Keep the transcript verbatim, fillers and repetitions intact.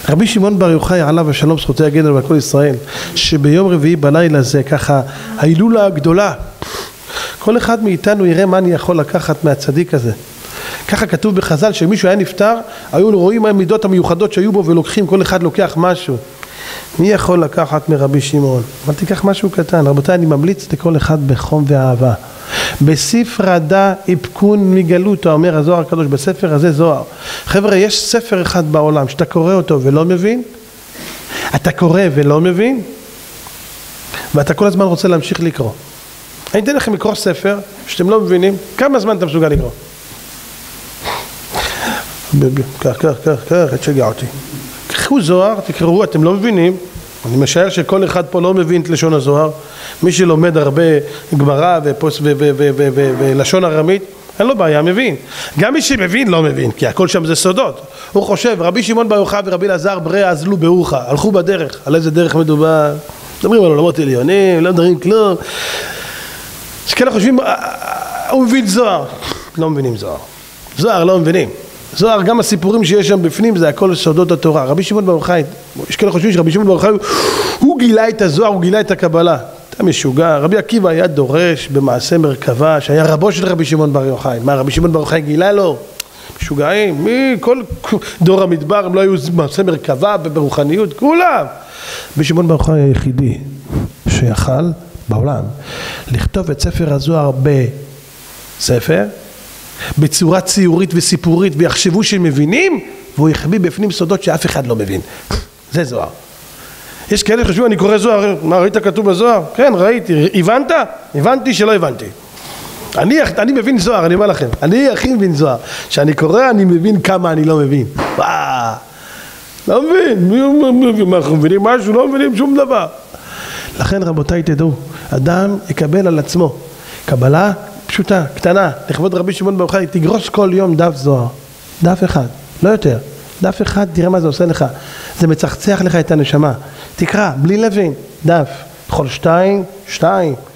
רבי שמעון בר יוחאי עליו השלום זכותי הגדול על כל ישראל, שביום רביעי בלילה זה ככה ההילולה הגדולה, כל אחד מאיתנו יראה מה אני יכול לקחת מהצדיק הזה. ככה כתוב בחז"ל שמישהו היה נפטר, היו רואים המידות המיוחדות שהיו בו ולוקחים, כל אחד לוקח משהו. מי יכול לקחת מרבי שמעון? אבל תיקח משהו קטן. רבותיי, אני ממליץ לכל אחד בחום ואהבה. בספר דא איפקון מגלותו, אומר הזוהר הקדוש, בספר הזה זוהר. חבר'ה, יש ספר אחד בעולם שאתה קורא אותו ולא מבין, אתה קורא ולא מבין, ואתה כל הזמן רוצה להמשיך לקרוא. אני אתן לכם לקרוא ספר שאתם לא מבינים, כמה זמן אתה מסוגל לקרוא? כך, כך, כך, כך, תשגע אותי. קחו זוהר, תקראו, אתם לא מבינים, אני משער שכל אחד פה לא מבין את לשון הזוהר, מי שלומד הרבה גמרא ולשון ארמית, אין לו בעיה, מבין. גם מי שמבין לא מבין, כי הכל שם זה סודות. הוא חושב, רבי שמעון בר יוחאי ורבי אלעזר ברי אזלו באוחה, הלכו בדרך, על איזה דרך מדובר? מדברים על עולמות עליונים, לא מדברים כלום. יש כאלה חושבים, הוא מבין זוהר. לא מבינים זוהר. זוהר לא מבינים. זוהר, גם הסיפורים שיש שם בפנים, זה הכל סודות התורה. רבי שמעון בר יוחאי, יש כאלה חושבים שרבי שמעון בר יוחאי, הוא גילה את הזוהר, הוא גילה את הקבלה. אתה משוגע. רבי עקיבא היה דורש במעשה מרכבה, שהיה רבו של רבי שמעון בר יוחאי. מה, רבי שמעון בר יוחאי גילה לו? משוגעים. מי? כל דור המדבר, הם לא היו מעשה מרכבה ברוחניות, כולם. רבי שמעון בר יוחאי היחידי שיכל בעולם לכתוב את ספר הזוהר בספר, בצורה ציורית וסיפורית, ויחשבו שהם מבינים, והוא יחביא בפנים סודות שאף אחד לא מבין. זה זוהר. יש כאלה חשבו, אני קורא זוהר, מה, ראית כתוב בזוהר? כן, ראיתי. הבנת? הבנתי שלא הבנתי. אני, אני מבין זוהר, אני אומר לכם. אני הכי מבין זוהר. כשאני קורא, אני מבין כמה אני לא מבין. וואו. לא מבין. מי, אנחנו מבינים משהו? לא מבינים שום דבר. לכן, רבותיי, תדעו, אדם יקבל על עצמו קבלה פשוטה, קטנה, לכבוד רבי שמעון בר יוחאי, תגרוס כל יום דף זוהר, דף אחד, לא יותר, דף אחד, תראה מה זה עושה לך, זה מצחצח לך את הנשמה, תקרא, בלי לבין, דף, חול שתיים, שתיים,